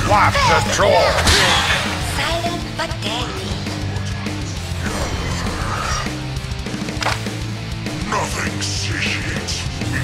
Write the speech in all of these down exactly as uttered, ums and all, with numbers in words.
Watch the troll! Silent but deadly. Nothing satiates me.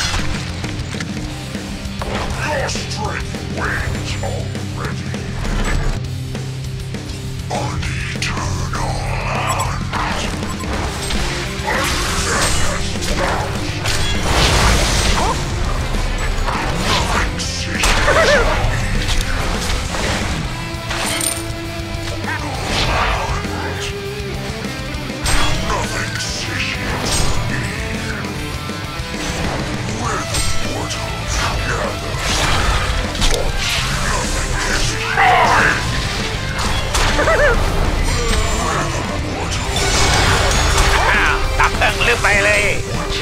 Your strength wanes already. An eternal hunt. Nothing satiates me. Tập tầng lưu bay đi.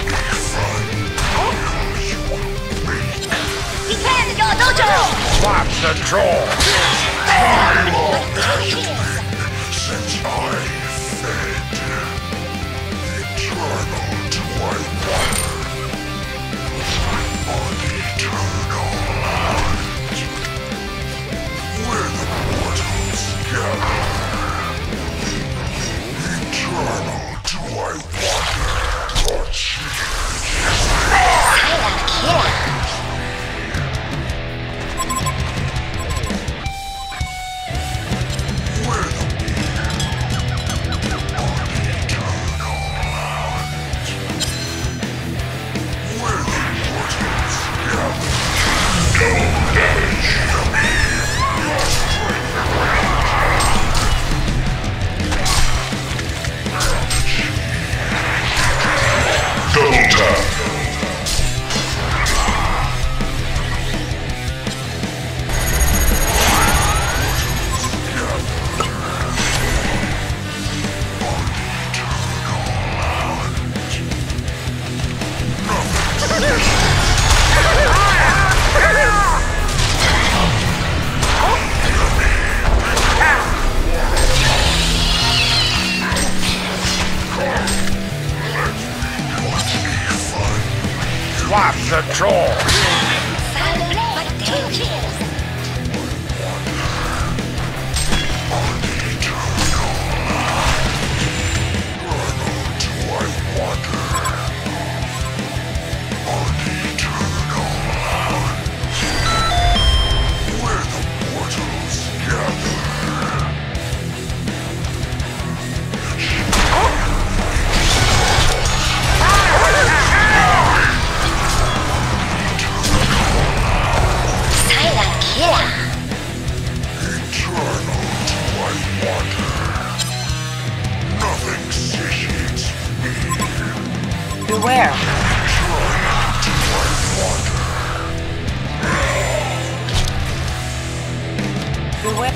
Defend your dojo! Watch the troll! Since I fed, eternal do I water. An eternal hunt, where the mortals gather. Eternal do I water. The chicken is Silent killer. double tap. Watch the troll! Silent but deadly. Beware. Beware.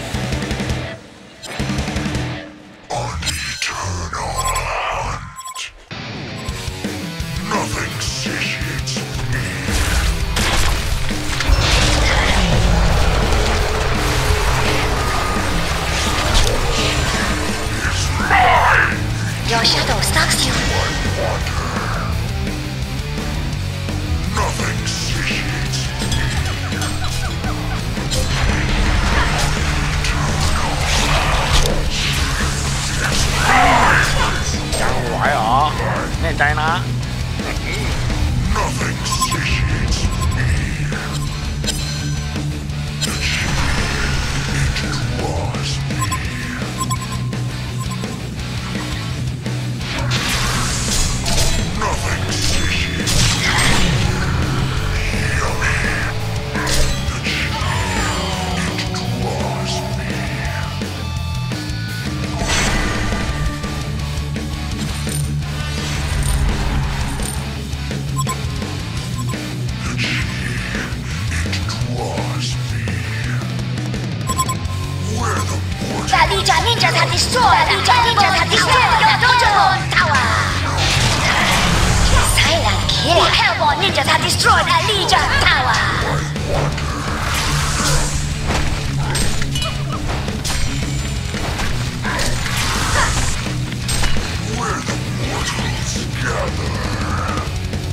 An eternal hunt. Nothing satiates me. It's mine. Your shadow stalks you. Nothing satiates me. Chẳng phải hả? Nên trái nó. Nothing satiates me. It draws me. Nothing satiates me. Heal me. It draws me. Draws me. Where the mortal The Legion ninjas have destroyed. The Legion ninjas have destroyed your dojo tower. Silent killer. The Hellborn ninjas have destroyed the Legion tower. where the mortals gather.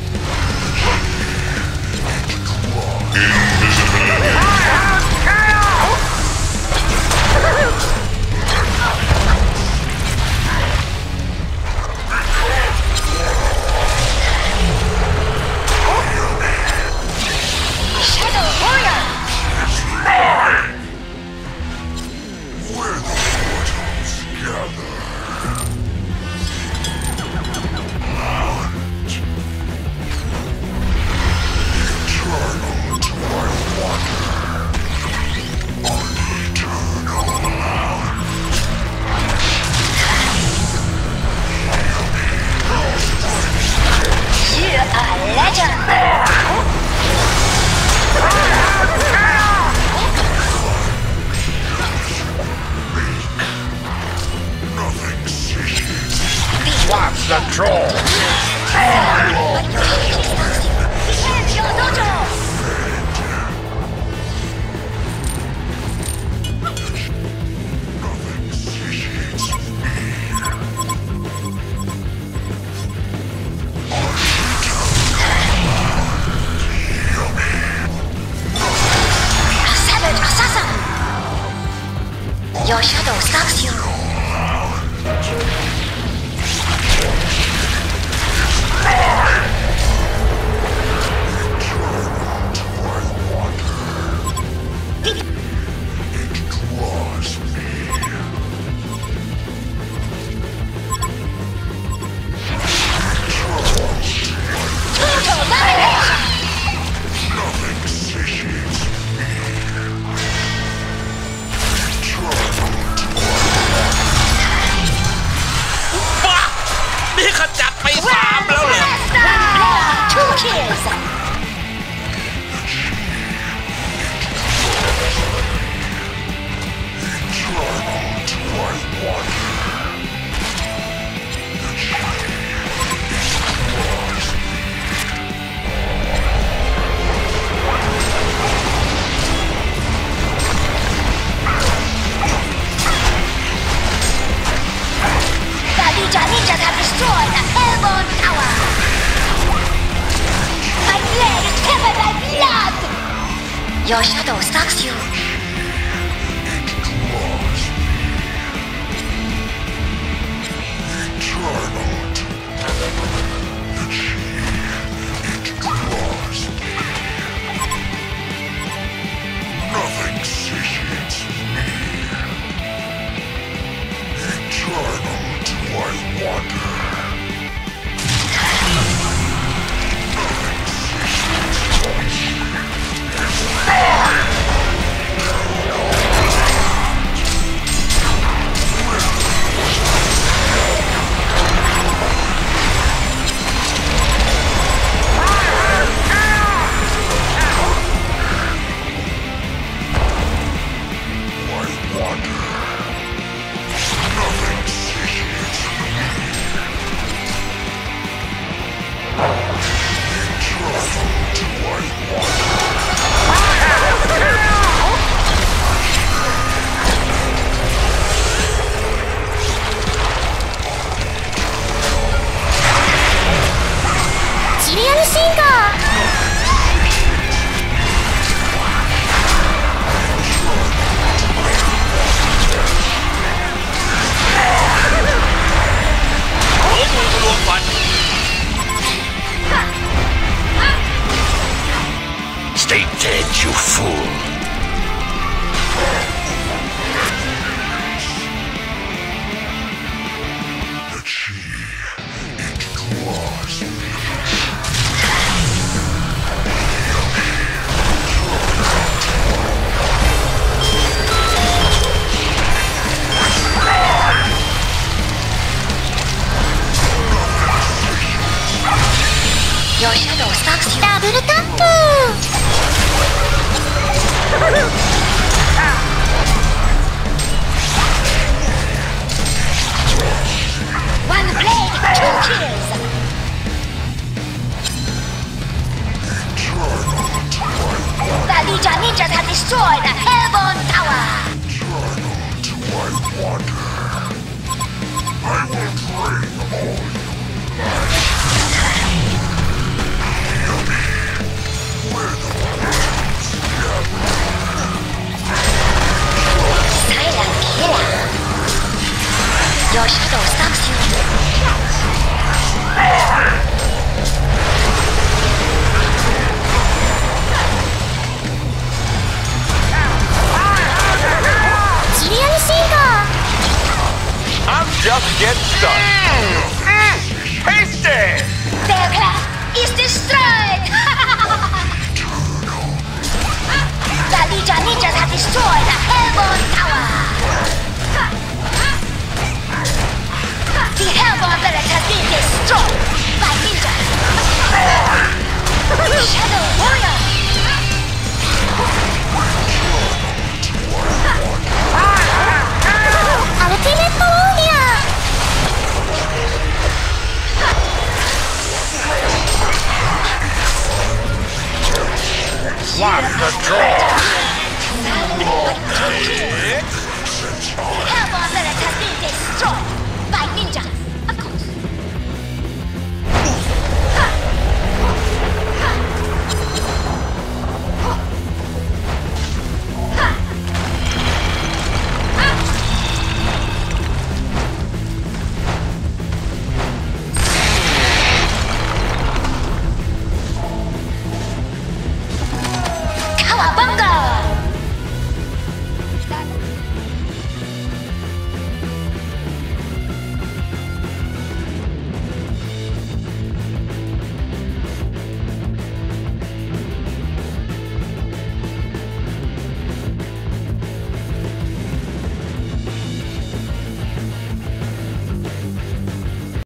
Invisibility. Your shadow stalks you. Total domination. Nothing satiates me. บ้านี่ขจัดไปสามแล้วเหรอ Two kills. The Legion ninjas have destroyed the Hellborn Tower. My blade is covered by blood. Your shadow stalks you. Nothing satiates me. Eternal do I wander. Stay dead, you fool. The chi, it draws me. Your shadow stalks you. Double tap. One blade, two kills. The Legion ninjas have destroyed the Hellborn Tower. Eternal do I wander. I will bring all you where the worlds gather. Silent killer. Your shadow stalks you. I'm just getting started. Mm, tasty! Their class is destroyed. The Legion ninjas have destroyed the Hellborn Tower. The Hellborn barracks has been destroyed by ninjas. Shadow Warrior. Ultimate Warrior. Lock the door. Hellborn barracks has been destroyed.